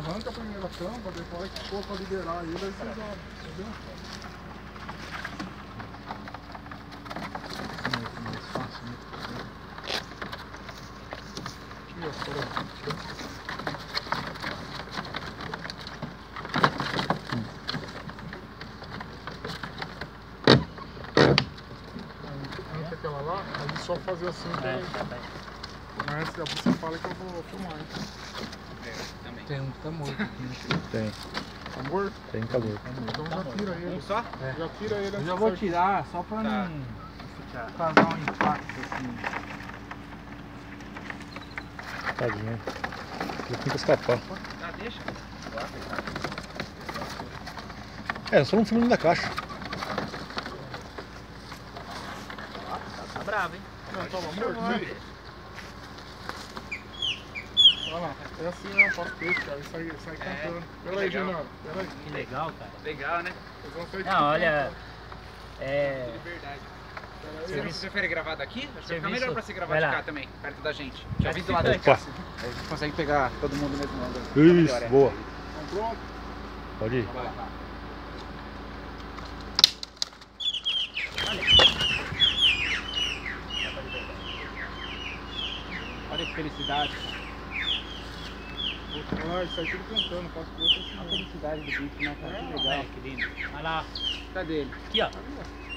arranca a primeira tampa, depois que for pra liberar ele, aí vocês abrem, entendeu? Mais fácil, né? Aqui, ó, arranca aquela lá, aí só fazer assim, Tá bem. mas você fala que eu vou filmar, hein? Tem um que tá morto aqui, né? Tem, Tá morto? tem calor. Então já tira ele. Um só? Já tira ele. Eu já vou tirar, só pra Tá. não causar um impacto assim. Tadinho. Ele tenta escapar. Ah, deixa. É, só não filme da caixa. Tá bravo, hein? Não, tava morto, né? Olha lá, é assim mesmo, faz peixe, cara, sai cantando. Pera aí, legal. Genaro, pera aí. Que legal, cara. Legal, né? Eles vão sair Não, olha, De verdade. Pera Você aí. não prefere gravar daqui? Acho que vai ficar Serviço- melhor pra você gravar vai de lá. cá também, perto da gente. Mas Já vi do fica lado de aí. cá. Aí a gente consegue pegar todo mundo no mesmo ângulo. Isso, Melhor, é. boa. Então pronto? Pode ir. Vai. Olha que felicidade. Ah, isso aí tudo cantando, faz peixe assim A mesmo. felicidade do bicho, né, cara? Que Olha legal. que lindo. Olha lá. Cadê ele? Aqui, ó. Ali, ó.